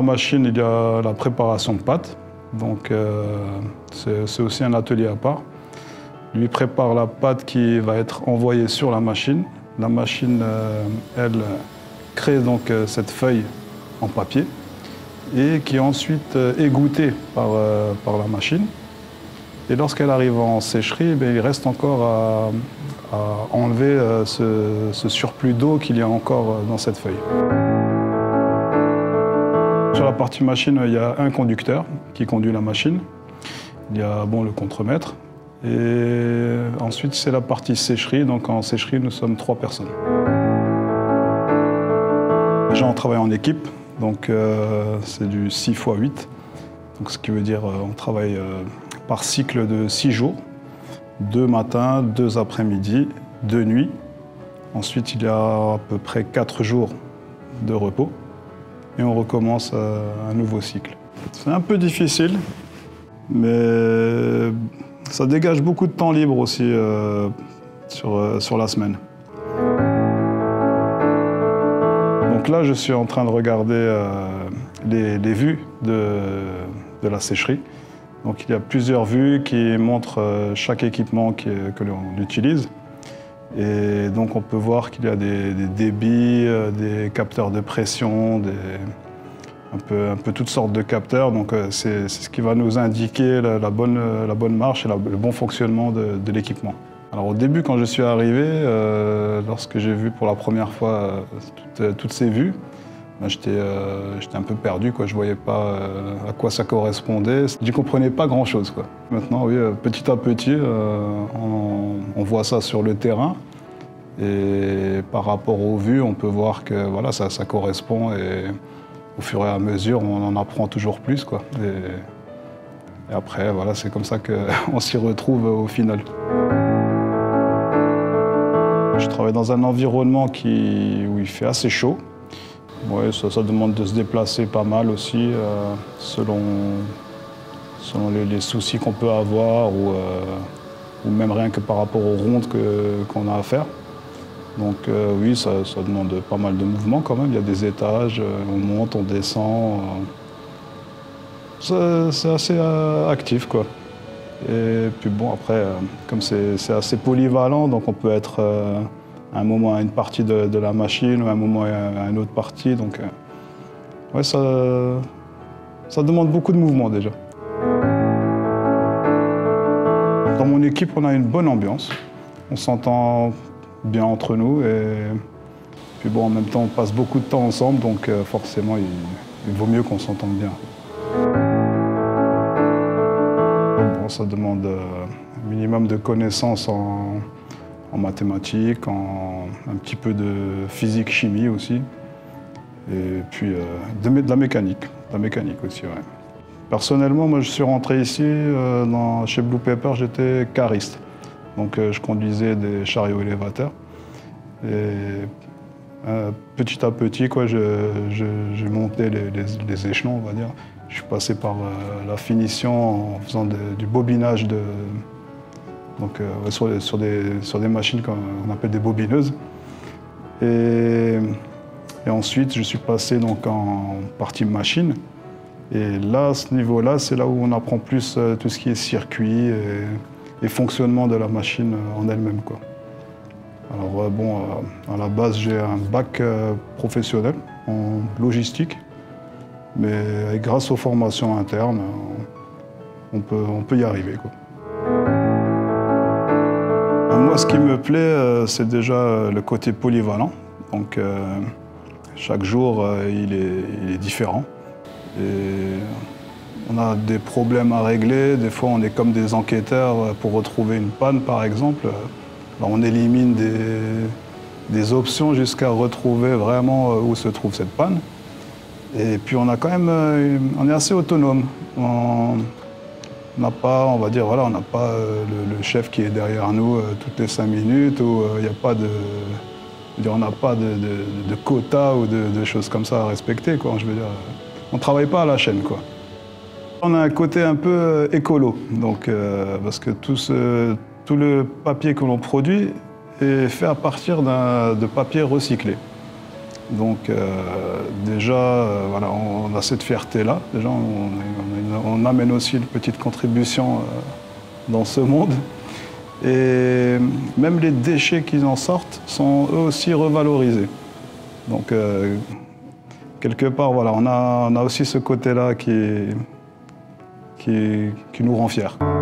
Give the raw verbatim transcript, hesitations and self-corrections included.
machine, il y a la préparation de pâte. Donc euh, c'est aussi un atelier à part. Lui prépare la pâte qui va être envoyée sur la machine. La machine, euh, elle, crée donc euh, cette feuille en papier et qui est ensuite euh, égouttée par, euh, par la machine. Et lorsqu'elle arrive en sécherie, eh il reste encore à, à enlever euh, ce, ce surplus d'eau qu'il y a encore dans cette feuille. Sur la partie machine, il y a un conducteur qui conduit la machine. Il y a bon, le contremaître. Et ensuite, c'est la partie sécherie. Donc en sécherie, nous sommes trois personnes. Déjà, on travaille en équipe. Donc euh, c'est du six fois huit. Donc, ce qui veut dire euh, on travaille euh, par cycle de six jours. Deux matins, deux après-midi, deux nuits. Ensuite, il y a à peu près quatre jours de repos. Et on recommence euh, un nouveau cycle. C'est un peu difficile, mais ça dégage beaucoup de temps libre aussi euh, sur, euh, sur la semaine. Donc là, je suis en train de regarder euh, les, les vues de, de la sécherie. Donc il y a plusieurs vues qui montrent euh, chaque équipement qui, que l'on utilise. Et donc on peut voir qu'il y a des, des débits, euh, des capteurs de pression, des, un, peu, un peu toutes sortes de capteurs. Donc euh, c'est ce qui va nous indiquer la, la, bonne, la bonne marche et la, le bon fonctionnement de, de l'équipement. Alors au début, quand je suis arrivé, euh, lorsque j'ai vu pour la première fois euh, toutes, toutes ces vues, ben, j'étais euh, un peu perdu, quoi. Je ne voyais pas euh, à quoi ça correspondait. Je ne comprenais pas grand-chose. Maintenant, oui, euh, petit à petit, euh, on, on voit ça sur le terrain. Et par rapport aux vues, on peut voir que voilà, ça, ça correspond. Et au fur et à mesure, on en apprend toujours plus, quoi. Et, et après, voilà, c'est comme ça qu'on s'y retrouve au final. Je travaille dans un environnement qui, où il fait assez chaud. Oui, ça, ça demande de se déplacer pas mal aussi, euh, selon, selon les, les soucis qu'on peut avoir ou, euh, ou même rien que par rapport aux rondes qu'on a à faire. Donc euh, oui, ça, ça demande pas mal de mouvements quand même. Il y a des étages, on monte, on descend. Euh, c'est assez euh, actif, quoi. Et puis bon, après, euh, comme c'est assez polyvalent, donc on peut être euh, à un moment à une partie de, de la machine ou à un moment à une autre partie. Donc euh, ouais, ça, ça demande beaucoup de mouvements déjà. Dans mon équipe, on a une bonne ambiance. On s'entend bien entre nous et puis bon, en même temps, on passe beaucoup de temps ensemble, donc euh, forcément, il, il vaut mieux qu'on s'entende bien. Bon, ça demande euh, un minimum de connaissances en, en mathématiques, en un petit peu de physique-chimie aussi, et puis euh, de, de la mécanique, de la mécanique aussi, ouais. Personnellement, moi, je suis rentré ici, euh, dans, chez Blue Pepper, j'étais cariste. Donc euh, je conduisais des chariots élévateurs. Et euh, petit à petit, quoi, je, je, je montais les, les, les échelons, on va dire. Je suis passé par euh, la finition en faisant de, du bobinage de, donc, euh, sur, sur, des, sur des machines qu'on appelle des bobineuses. Et, et ensuite, je suis passé donc, en partie machine. Et là, à ce niveau-là, c'est là où on apprend plus euh, tout ce qui est circuit et, et fonctionnement de la machine en elle-même, quoi. Alors euh, bon, euh, à la base, j'ai un bac euh, professionnel en logistique, mais grâce aux formations internes, on peut, on peut y arriver, quoi. Moi, ce qui me plaît, euh, c'est déjà le côté polyvalent. Donc, euh, chaque jour, euh, il est, il est différent. Et on a des problèmes à régler. Des fois, on est comme des enquêteurs pour retrouver une panne, par exemple. Alors, on élimine des, des options jusqu'à retrouver vraiment où se trouve cette panne. Et puis, on a quand même, on est assez autonome. On n'a pas, on va dire, voilà, on n'a pas le, le chef qui est derrière nous toutes les cinq minutes, ou il n'y a pas de, on n'a pas de, de, de quotas ou de, de choses comme ça à respecter, quoi. Je veux dire, on ne travaille pas à la chaîne, quoi. On a un côté un peu écolo, donc, euh, parce que tout, ce, tout le papier que l'on produit est fait à partir de papier recyclé. Donc euh, déjà, euh, voilà, on, on a cette fierté-là. Déjà, on, on, on amène aussi une petite contribution euh, dans ce monde. Et même les déchets qui en sortent sont eux aussi revalorisés. Donc euh, quelque part, voilà, on a, on a aussi ce côté-là qui, qui, qui nous rend fiers.